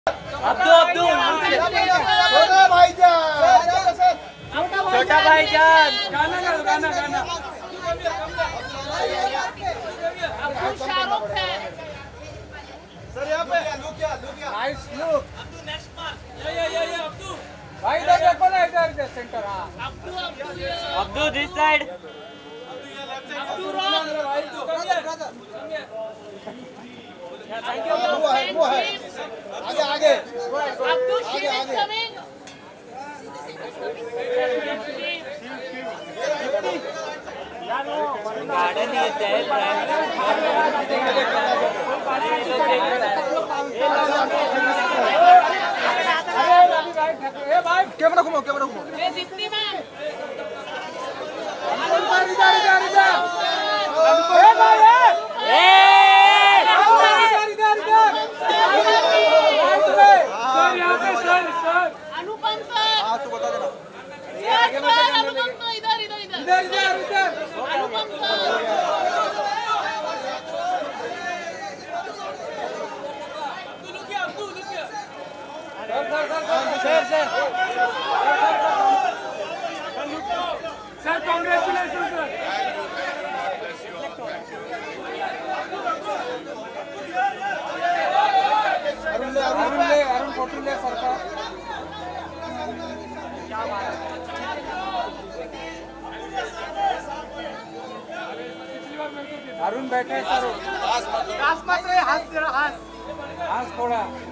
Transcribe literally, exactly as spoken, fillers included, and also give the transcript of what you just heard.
Abdu Abdu छोटा भाईजान छोटा भाईजान गाना गाओ गाना गाना शाहरुख है सर यहाँ पे लुक क्या लुक क्या nice look Abdu next mark ये ये ये ये अब्दू भाई इधर देखो ना इधर इधर सेंटर हां Abdu Abdu Abdu this side Abdu rock भाई तू कम है थैंक यू वो है वो है आगे आगे Abdu sheet is coming garden येते आहे ए भाई कैमरा घुमाओ कैमरा घुमाओ ए दीप्ति मैम इधर इधर इधर इधर ए भाई ए इधर इधर इधर सर यहाँ पे सर सर अनुपम सर हाँ तो बता देना अनुपम सर इधर इधर इधर इधर इधर इधर Anupam sir sir sir sir congratulation sir Arun ले अरुण ले अरुण फोटो ले सरकार क्या बात है अरुण बैठे सर हाथ मत हाथ मत हाथ हाथ थोड़ा